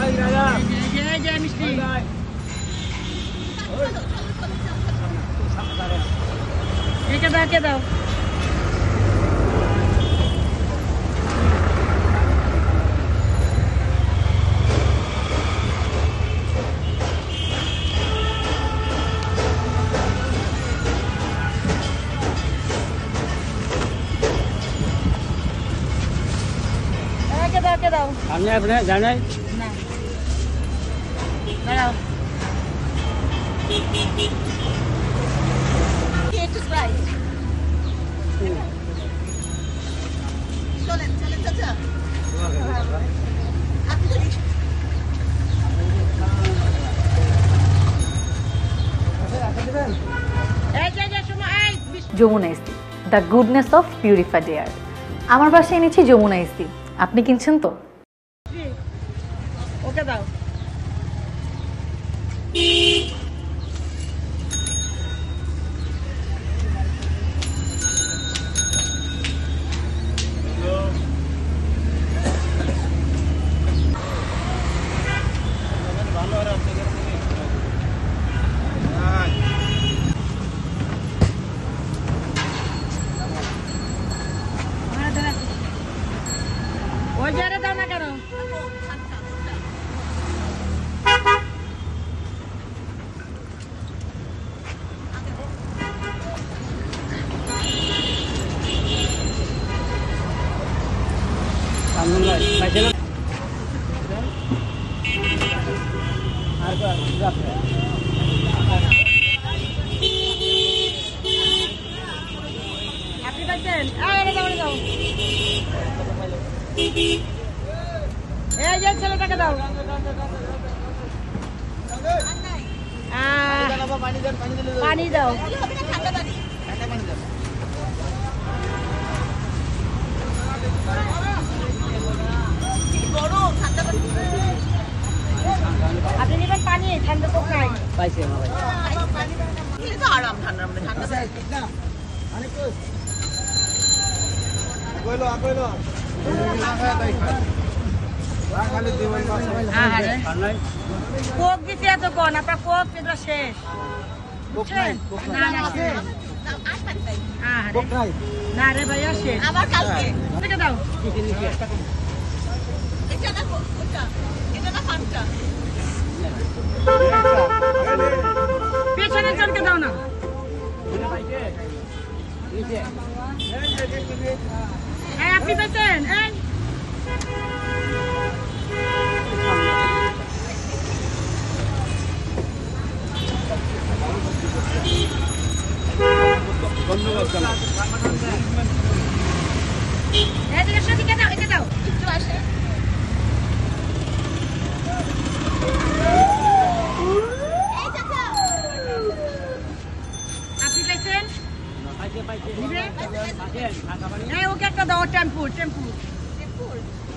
মিষ্টি কে দাও কে দাও সামনে আপনি জানাই না দাঁড়াও একটু স্প্রাইট চলেন চাচা যমুনা ইস্তি the goodness of purified air. আমার বাসায় এনেছি যমুনা ইস্তি, আপনি কিনছেন তো? ওকে দাও ওই জায়গায় দাও না কেন? আপনি পাচ্ছেন দাও এই যে ছেলেটাকে দাও পানি দাও আপনি নেবেন পানি ঠান্ডা তো খাই পাইছি আরাম ঠান্ডা ঠান্ডা কোক দিতে এত কোন আপনার কোক এটা শেষ না রে ভাইয়া শেষ আবার কালকে থেকে দাও পেছনের জনকে দাও না আপনি পেতেন ধন্যবাদ এদিকে দাও এদিকে দাও একটু আসে আপনি পেয়েছেন ওকে একটা দাও টেম্পুর